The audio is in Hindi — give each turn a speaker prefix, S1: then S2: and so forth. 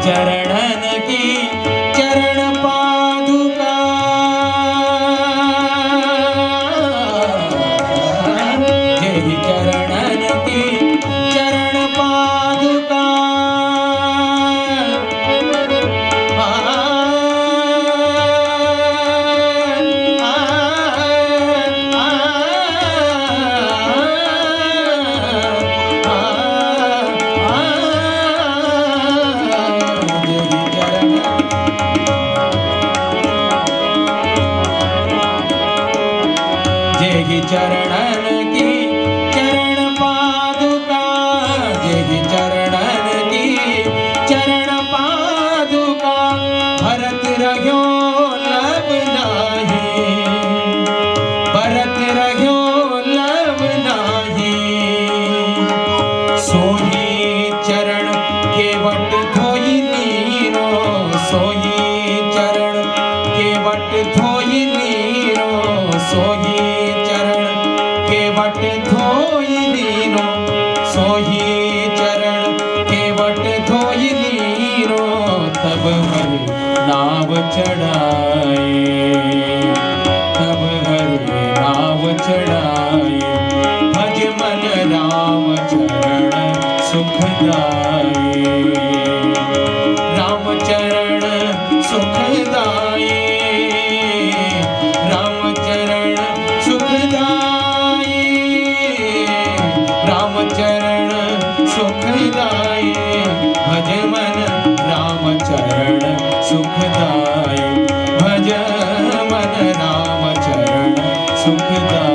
S1: चरणन की चरण पादुका, जेहि चरणन की चरण पादुका। जेहि चरणन की चरण पादुका, जेहि चरणन की चरण पादुका। भरत रह्यो लब नाही, भरत रह्यो लब नाही। सोही चरण केवट धोई नीरो, सोही चरण केवट धोई नीरो। सोही केवट धोई नीरो, सोही चरण केवट धोई नीरो। तब हरि नाव चढ़ाए, तब हरि नाव चढ़ाए। भज मन राम चरण सुखदाए, राम चरण सुखदाए, राम चरण सुखदाए, राम चरण सुखदाए। भज मन राम चरण सुखदाए, भज मन राम चरण सुखदाए।